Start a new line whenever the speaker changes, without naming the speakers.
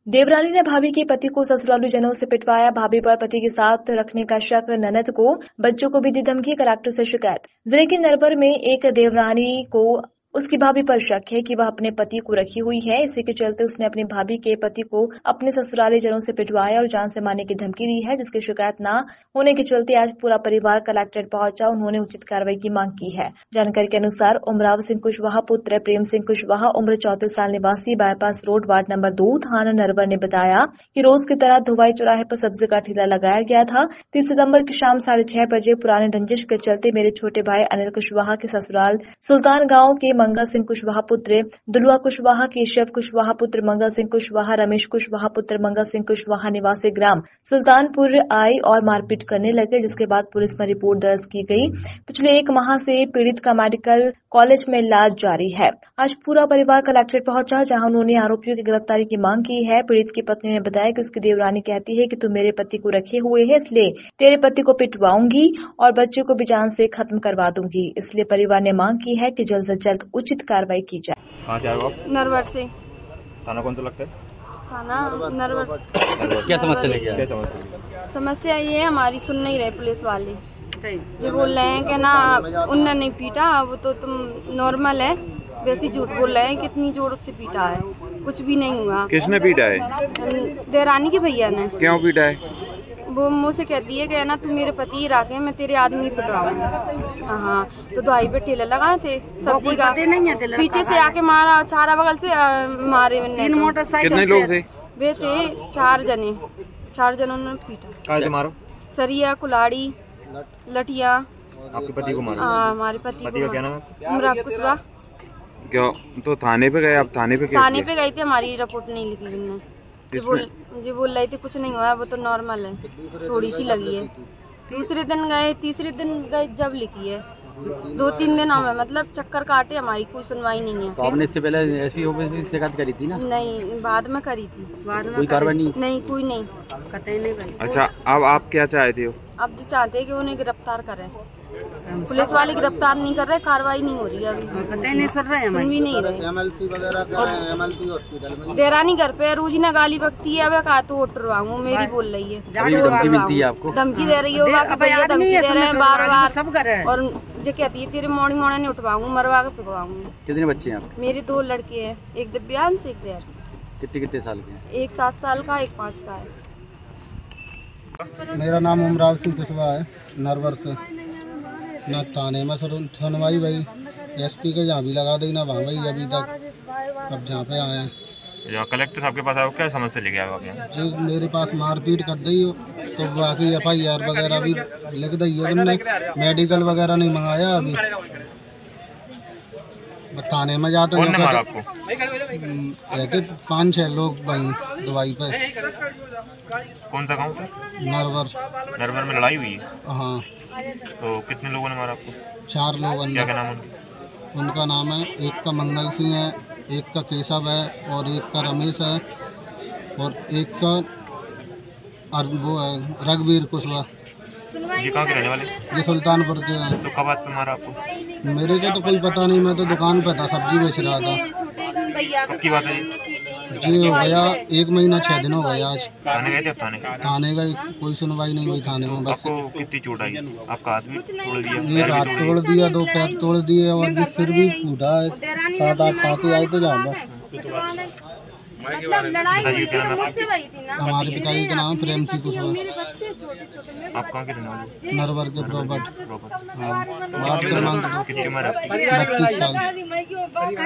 देवरानी ने भाभी के पति को ससुरालू जनों से पिटवाया। भाभी पर पति के साथ रखने का शक, ननद को बच्चों को भी दी धमकी, कलेक्टर से शिकायत। जिले के नरवर में एक देवरानी को उसकी भाभी पर शक है कि वह अपने पति को रखी हुई है। इसी के चलते उसने अपनी भाभी के पति को अपने ससुराली जनों से पिटवाया और जान से मारने की धमकी दी है, जिसकी शिकायत न होने के चलते आज पूरा परिवार कलेक्ट्रेट पहुंचा। उन्होंने उचित कार्रवाई की मांग की है। जानकारी के अनुसार उमराव सिंह कुशवाहा पुत्र प्रेम सिंह कुशवाहा उम्र 34 साल निवासी बाईपास रोड वार्ड नंबर 2 थाना नरवर ने बताया कि रोज की तरह धुवाई चौराहे पर सब्जी का ठेला लगाया गया था। 30 सितंबर की शाम 6:30 बजे पुराने रंजिश के चलते मेरे छोटे भाई अनिल कुशवाहा के ससुराल सुल्तान गांव के मंगल सिंह कुशवाहा पुत्र दुलवा कुशवाहा, केशव कुशवाहा पुत्र मंगल सिंह कुशवाहा, रमेश कुशवाहा पुत्र मंगल सिंह कुशवाहा निवासी ग्राम सुल्तानपुर आए और मारपीट करने लगे, जिसके बाद पुलिस में रिपोर्ट दर्ज की गई। पिछले 1 माह से पीड़ित का मेडिकल कॉलेज में इलाज जारी है। आज पूरा परिवार कलेक्ट्रेट पहुंचा, जहां उन्होंने आरोपियों की गिरफ्तारी की मांग की है। पीड़ित की पत्नी ने बताया कि उसकी देवरानी कहती है कि तू मेरे पति को रखे हुए है, इसलिए तेरे पति को पिटवाऊंगी और बच्चे को भी जान से खत्म करवा दूंगी। इसलिए परिवार ने मांग की है कि जल्द से जल्द उचित कार्रवाई की जाए।
कहाँ से आए हो आप?
नरवर से।
थाना कौन सा लगता है?
थाना नरवर।
क्या समस्या लेके आए? क्या समस्या?
समस्या ये है, हमारी सुन नहीं रहे पुलिस वाले। जो बोल रहे हैं कि ना उनने नहीं पीटा, वो तो तुम नॉर्मल है, वैसे झूठ बोल रहे हैं। कितनी जोर से पीटा है, कुछ भी नहीं हुआ।
किसने पीटा है?
देवरानी के भैया ने।
क्यों पीटा है?
वो मुझसे कहती है कि ना तू मेरे पति राखे, मैं तेरे आदमी पिटवाऊंगा। हाँ, तो दवाई पे ठेला लगाए थे सब्जी का, पीछे से आके मारा, चारा बगल से मारे।
3 मोटरसाइकिल। कितने लोग थे?
वे थे 4 जने। 4 जनों ने पीटा।
कहाँ से मारो?
सरिया, कुलाड़ी, लठिया।
आपके पति को मारा?
हाँ, हमारे पति
का क्या नाम है?
उमराव कुशवाहा।
क्या तो थाने पे गए? आप थाने पे
थाने पे गई थी, हमारी रिपोर्ट नहीं लिखी उन्होंने। जो बोल रही थी कुछ नहीं हुआ, वो तो नॉर्मल है, थोड़ी सी लगी है। दूसरे दिन गए, तीसरे दिन गए जब लिखी है। 2-3 दिन हमें मतलब चक्कर काटे, हमारी कोई सुनवाई नहीं है।
तो आपने इससे पहले एसपी ऑफिस में शिकायत करी थी ना?
नहीं, बाद में करी थी।
कोई कार्रवाई नहीं?
कोई नहीं, कतई नहीं करी।
अच्छा, अब आप क्या चाहते हो?
अब जो चाहते हैं कि उन्हें गिरफ्तार करें। पुलिस वाले गिरफ्तार नहीं कर रहे, कार्रवाई नहीं हो रही है अभी। नहीं सुन रहे, सुन भी नहीं रहे। देरानी घर पे रोजीना गाली बकती है, अब कहा तो उठवाऊँ, मेरी बोल रही है।
धमकी मिलती है आपको?
धमकी दे रही होगा कि भैया धमकी दे रहे हैं बार-बार, और जो कहती है तेरे मोड़ी मोड़ा नहीं उठवाऊँ, मरवा के पिटवाऊँ।
कितने बच्चे हैं आपके?
मेरे 2 लड़के हैं, एक दिव्यांश, एक देर।
कितने साल के हैं?
एक 7 साल का, एक 5 का है।
मेरा नाम उमराव सिंह कुशवाहा है, नरवर से। ना थाने में सुनवाई भाई, एसपी के जहाँ भी लगा दी, ना वहाँ भाई अभी तक। अब जहाँ पे आए हैं
कलेक्टर साहब के पास आए, क्या समस्या लेके आए आप?
जी, मेरे पास मारपीट कर दी हो, तो बाकी FIR वगैरह भी लिख दी है उनने। मेडिकल वगैरह नहीं मंगाया अभी, थाने में जाते हैं। 5-6 लोग भाई दवाई पे।
कौन सा गाँव?
नरवर।
नरवर में लड़ाई हुई है?
हाँ।
तो कितने लोगों ने मारा आपको?
4 लोगों ने।
क्या नाम है
उनका? नाम है, एक का मंगल सिंह है, एक का केशव है, और एक का रमेश है, और एक का वो है रघुवीर कुशवाहा।
ये कहाँ के रहने वाले?
ये सुल्तानपुर के हैं।
तो कब बात पे मारा आपको?
मेरे को तो कोई पता नहीं, मैं तो दुकान पे था, सब्जी बेच रहा था।
पक्की बात है
जी, हो गया 1 महीना 6 दिन हो गया आज।
थाने गए थे?
थाने गई, कोई सुनवाई नहीं हुई थाने में। बस
आपको कितनी चोट आई? आपका हाथ भी तोड़ दिया?
एक हाथ तोड़ दिया, 2 पैर तोड़ दिए, और सिर भी फूटा है। 7-8 टाँके आए थे जहाँ पर। हमारे पिताजी का नाम प्रेम सिंह कुशवाहा।
आप कहाँ के रहने वाले?
नरवर के प्रॉपर्ट। हाँ, वार्ड क्रमांक 32 साल।